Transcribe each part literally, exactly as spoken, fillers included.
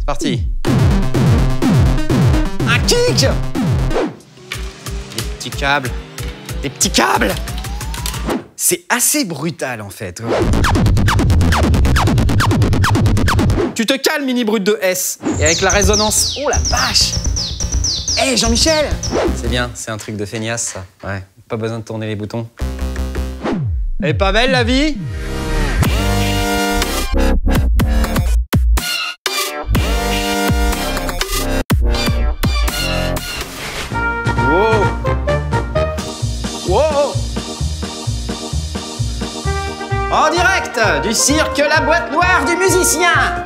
Parti. Un kick. Des petits câbles. Des petits câbles. C'est assez brutal en fait. Tu te calmes, Mini Brut de S. Et avec la résonance... Oh la vache! Hé, hey, Jean-Michel! C'est bien, c'est un truc de feignasse, ça. Ouais, pas besoin de tourner les boutons. Elle est pas belle, la vie? Wow! Wow! En direct du cirque La Boîte Noire du Musicien!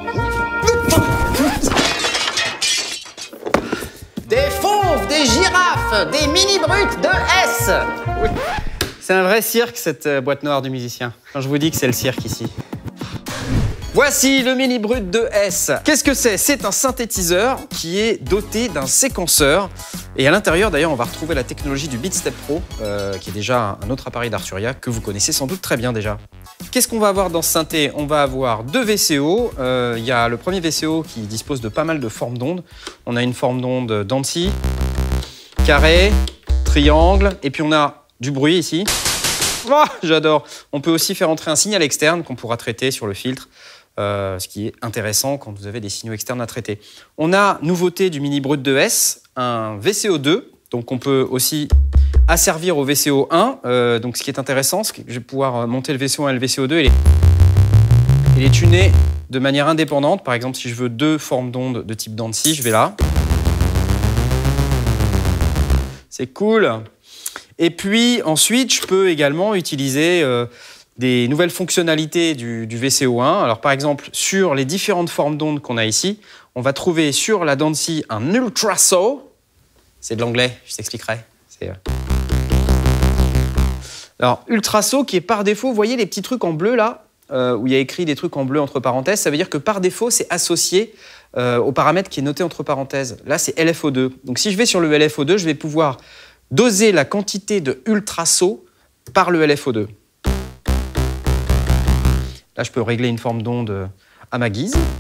Des fauves, des girafes, des mini-brutes de S. Oui. C'est un vrai cirque, cette euh, boîte noire du musicien. Quand je vous dis que c'est le cirque ici. Voici le mini-brut de S. Qu'est-ce que c'est? C'est un synthétiseur qui est doté d'un séquenceur. Et à l'intérieur, d'ailleurs, on va retrouver la technologie du Beatstep Pro, euh, qui est déjà un autre appareil d'Arturia que vous connaissez sans doute très bien déjà. Qu'est-ce qu'on va avoir dans ce synthé? On va avoir deux V C O. Il euh, y a le premier V C O qui dispose de pas mal de formes d'ondes. On a une forme d'onde Dancy, carré, triangle, et puis on a du bruit ici. Oh, j'adore. On peut aussi faire entrer un signal externe qu'on pourra traiter sur le filtre. Euh, ce qui est intéressant quand vous avez des signaux externes à traiter. On a, nouveauté du Mini Brut de S, un V C O deux, donc on peut aussi asservir au V C O un. Euh, donc ce qui est intéressant, c'est que je vais pouvoir monter le V C O un et le V C O deux et les, et les tuner de manière indépendante. Par exemple, si je veux deux formes d'ondes de type Dancy, je vais là. C'est cool. Et puis ensuite, je peux également utiliser euh, des nouvelles fonctionnalités du, du V C O un. Alors par exemple, sur les différentes formes d'ondes qu'on a ici, on va trouver sur la Dancy un Ultrasaw. C'est de l'anglais, je t'expliquerai. Euh... Alors Ultrasaw qui est par défaut, vous voyez les petits trucs en bleu là, euh, où il y a écrit des trucs en bleu entre parenthèses, ça veut dire que par défaut, c'est associé euh, au paramètre qui est noté entre parenthèses. Là, c'est L F O deux. Donc si je vais sur le L F O deux, je vais pouvoir doser la quantité de Ultrasaw par le L F O deux. Là, je peux régler une forme d'onde à ma guise. Vous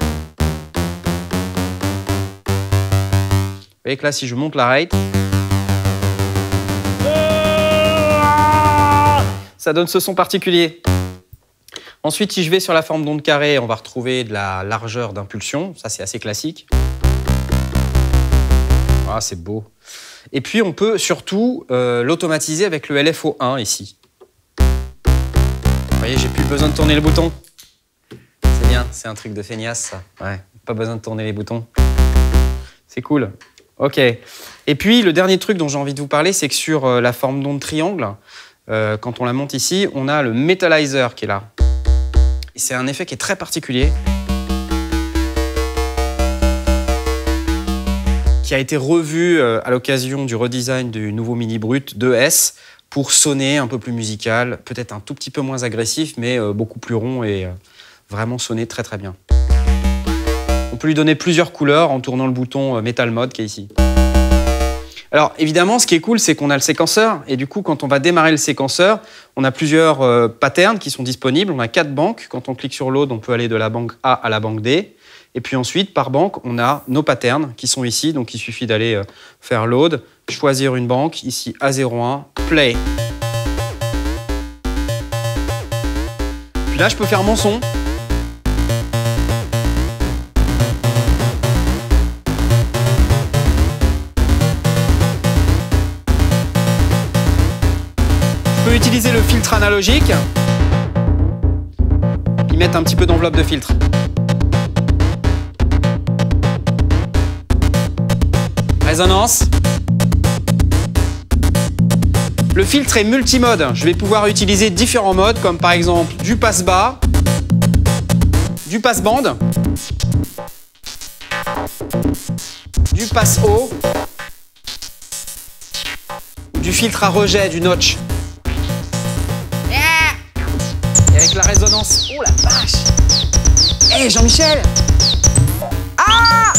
voyez que là, si je monte la rate, ça donne ce son particulier. Ensuite, si je vais sur la forme d'onde carrée, on va retrouver de la largeur d'impulsion. Ça, c'est assez classique. Ah, c'est beau. Et puis, on peut surtout euh, l'automatiser avec le L F O un ici. Vous voyez, j'ai plus besoin de tourner le bouton. C'est bien, c'est un truc de feignasse, ça. Ouais, pas besoin de tourner les boutons. C'est cool. OK. Et puis, le dernier truc dont j'ai envie de vous parler, c'est que sur euh, la forme d'onde triangle, euh, quand on la monte ici, on a le Metalizer qui est là. C'est un effet qui est très particulier, qui a été revu euh, à l'occasion du redesign du nouveau Mini Brut de S pour sonner un peu plus musical, peut-être un tout petit peu moins agressif, mais euh, beaucoup plus rond et euh, vraiment sonner très très bien. On peut lui donner plusieurs couleurs en tournant le bouton euh, Metal Mode qui est ici. Alors évidemment, ce qui est cool, c'est qu'on a le séquenceur et du coup, quand on va démarrer le séquenceur, on a plusieurs euh, patterns qui sont disponibles. On a quatre banques. Quand on clique sur load, on peut aller de la banque A à la banque D. Et puis ensuite, par banque, on a nos patterns qui sont ici. Donc il suffit d'aller euh, faire load, choisir une banque, ici A zéro un, play. Puis là, je peux faire mon son. Je peux utiliser le filtre analogique, y mettre un petit peu d'enveloppe de filtre. Résonance. Le filtre est multimode. Je vais pouvoir utiliser différents modes, comme par exemple du passe-bas, du passe-bande, du passe-haut, du filtre à rejet, du notch. Et avec la résonance. Oh la vache! Hé, hey, Jean-Michel! Ah!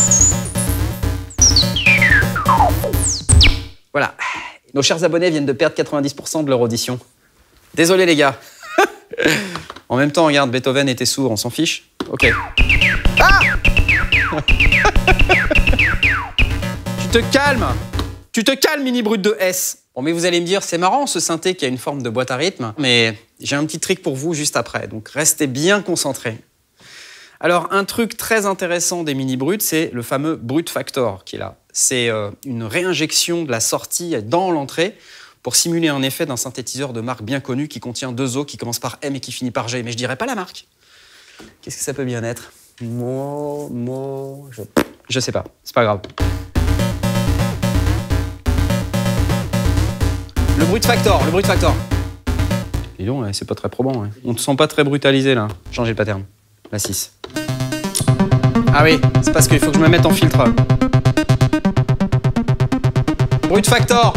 Voilà. Nos chers abonnés viennent de perdre quatre-vingt-dix pour cent de leur audition. Désolé les gars. En même temps, regarde, Beethoven était sourd, on s'en fiche. Ok. Ah! Tu te calmes. Tu te calmes, Mini Brut de S. Bon, mais vous allez me dire, c'est marrant ce synthé qui a une forme de boîte à rythme, mais j'ai un petit trick pour vous juste après, donc restez bien concentrés. Alors, un truc très intéressant des Mini Brut, c'est le fameux Brut Factor qui est là. C'est euh, une réinjection de la sortie dans l'entrée pour simuler un effet d'un synthétiseur de marque bien connue qui contient deux os qui commence par M et qui finit par G, mais je dirais pas la marque. Qu'est-ce que ça peut bien être? Mo, mo, je... je sais pas, c'est pas grave. Le Brut Factor, le Brut Factor. Dis donc, c'est pas très probant. Hein. On te sent pas très brutalisé là. Changez le pattern. La six. Ah oui, c'est parce qu'il faut que je me mette en filtre. Brut Factor.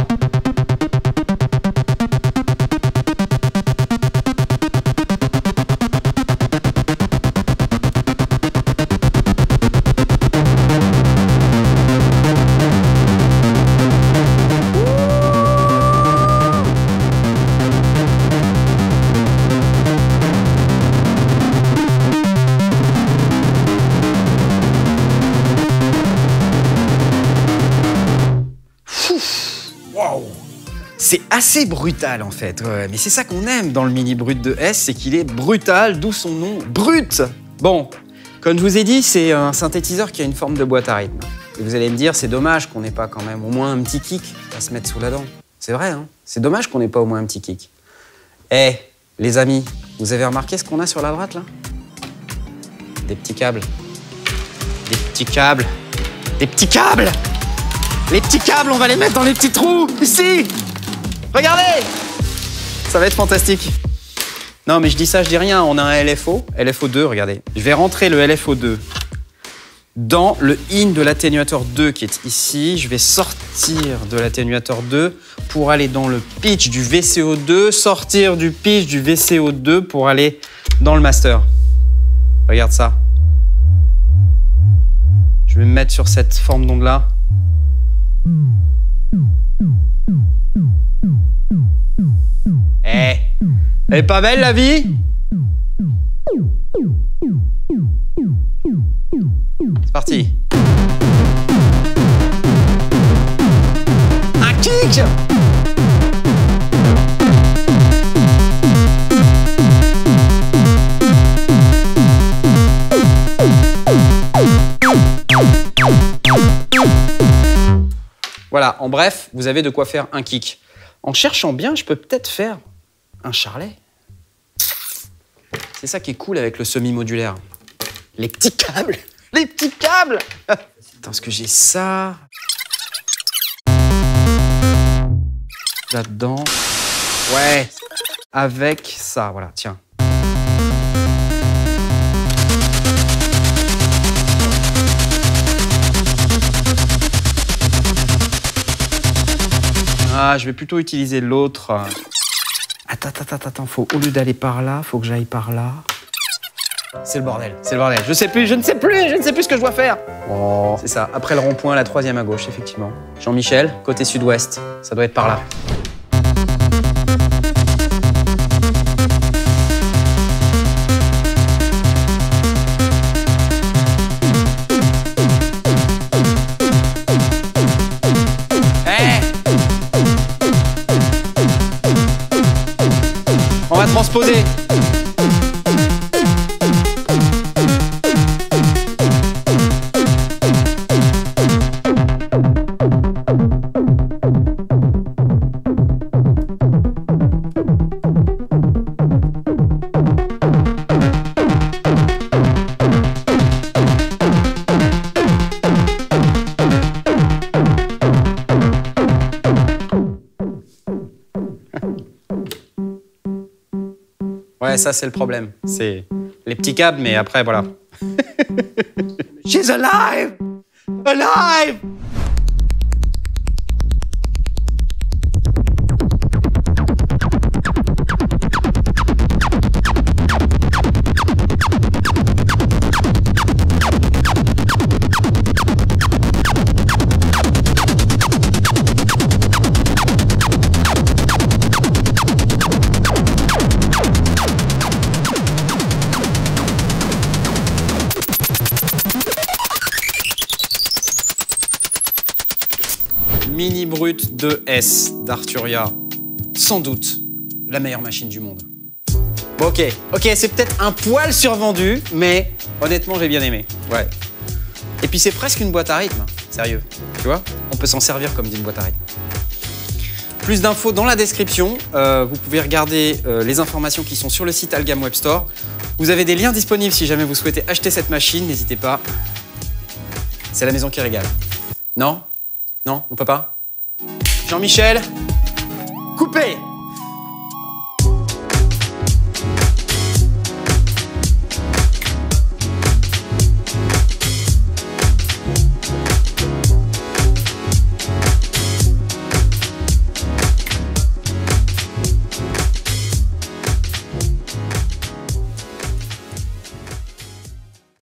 C'est assez brutal en fait, ouais, mais c'est ça qu'on aime dans le Mini Brut de S, c'est qu'il est brutal, d'où son nom Brut. Bon, comme je vous ai dit, c'est un synthétiseur qui a une forme de boîte à rythme. Et vous allez me dire, c'est dommage qu'on n'ait pas quand même au moins un petit kick à se mettre sous la dent. C'est vrai, hein, c'est dommage qu'on n'ait pas au moins un petit kick. Eh, les amis, vous avez remarqué ce qu'on a sur la droite là? Des petits câbles. Des petits câbles. Des petits câbles. Les petits câbles, on va les mettre dans les petits trous, ici. Regardez! Ça va être fantastique. Non, mais je dis ça, je dis rien. On a un L F O, L F O deux, regardez. Je vais rentrer le L F O deux dans le in de l'atténuateur deux qui est ici. Je vais sortir de l'atténuateur deux pour aller dans le pitch du V C O deux, sortir du pitch du V C O deux pour aller dans le master. Regarde ça. Je vais me mettre sur cette forme d'onde-là. Eh, elle est pas belle la vie? C'est parti. Un kick! Voilà, en bref, vous avez de quoi faire un kick. En cherchant bien, je peux peut-être faire un charlet. C'est ça qui est cool avec le semi-modulaire. Les petits câbles. Les petits câbles. Attends, est-ce que j'ai ça? Là-dedans. Ouais. Avec ça, voilà, tiens. Ah, je vais plutôt utiliser l'autre. Attends, attends, attends, attends, faut, au lieu d'aller par là, faut que j'aille par là. C'est le bordel, c'est le bordel. Je sais plus, je ne sais plus, je ne sais plus ce que je dois faire. Oh, c'est ça, après le rond-point, la troisième à gauche, effectivement. Jean-Michel, côté sud-ouest, ça doit être par là. Transposer. Ouais, ça c'est le problème. C'est les petits câbles, mais après, voilà. She's alive! Alive! Mini Brut deux S d'Arturia. Sans doute la meilleure machine du monde. Bon, ok, ok, c'est peut-être un poil survendu, mais honnêtement, j'ai bien aimé. Ouais. Et puis c'est presque une boîte à rythme, sérieux. Tu vois, on peut s'en servir comme d'une boîte à rythme. Plus d'infos dans la description. Euh, vous pouvez regarder euh, les informations qui sont sur le site Algam Web Store. Vous avez des liens disponibles si jamais vous souhaitez acheter cette machine. N'hésitez pas. C'est la maison qui régale. Non? Non, on peut pas? Jean-Michel? Coupez!